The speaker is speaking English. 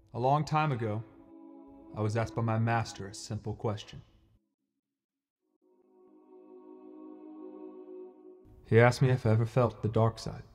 A long time ago, I was asked by my master a simple question. He asked me if I ever felt the dark side.